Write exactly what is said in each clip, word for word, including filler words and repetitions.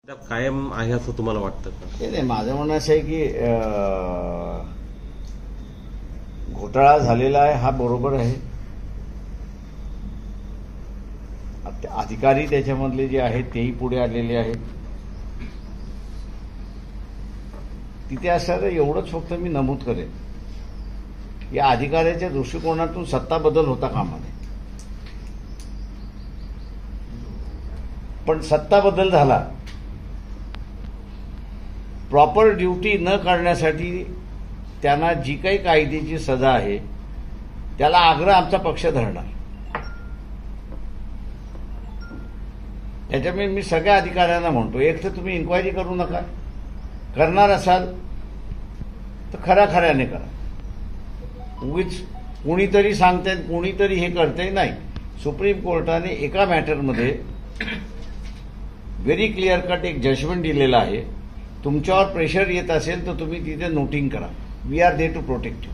कायम आहे असं तुम्हाला वाटतं का? नाही, माझं म्हणणं असं आहे की घोटाळा झालेला आहे हा बरोबर आहे. अधिकारी त्याच्यामधले जे आहेत तेही पुढे आलेले आहेत. तिथे असं एवढंच फक्त मी नमूद करेन, या अधिकाऱ्याच्या दृष्टिकोनातून सत्ता बदल होता कामा नये. पण सत्ता बदल झाला, प्रॉपर ड्युटी न करण्यासाठी त्यांना जी काही कायद्याची सजा आहे त्याला आग्रह आमचा पक्ष धरणार. त्याच्यामुळे मी सगळ्या अधिकाऱ्यांना म्हणतो, एक तर तुम्ही इन्क्वायरी करू नका, करणार असाल तर खऱ्या खऱ्याने करा. उगीच कुणीतरी सांगते कुणीतरी हे करते नाही. सुप्रीम कोर्टाने एका मॅटरमध्ये व्हेरी क्लिअर कट एक जजमेंट दिलेला आहे. तुमच्यावर प्रेशर येत असेल तर तुम्ही तिथे नोटिंग करा. We are there to protect you.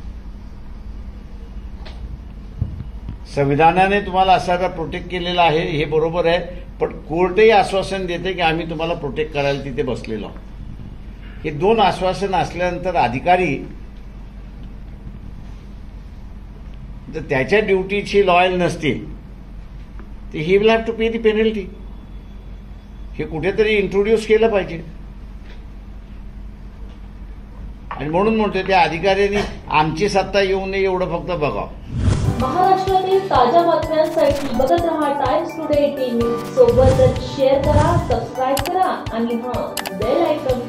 संविधानाने तुम्हाला असा प्रोटेक्ट केलेला आहे हे बरोबर आहे, पण कोर्टही आश्वासन देते की आम्ही तुम्हाला प्रोटेक्ट करायला तिथे बसलेलो आहोत. हे दोन आश्वासन असल्यानंतर अधिकारी जर त्याच्या ड्युटीची लॉयल नसतील तर he will have to pay the penalty. हे कुठेतरी इंट्रोड्यूस केलं पाहिजे. आणि म्हणून म्हणतो त्या अधिकाऱ्यांनी आमची सत्ता येऊ नये एवढं फक्त बघावं. महाराष्ट्रातील ताज्या बातम्यांसाठी बघत रहा टाइम्स टुडे टीव्ही. सोबतच शेअर करा, सबस्क्राईब करा आणि हां बेल आयकॉन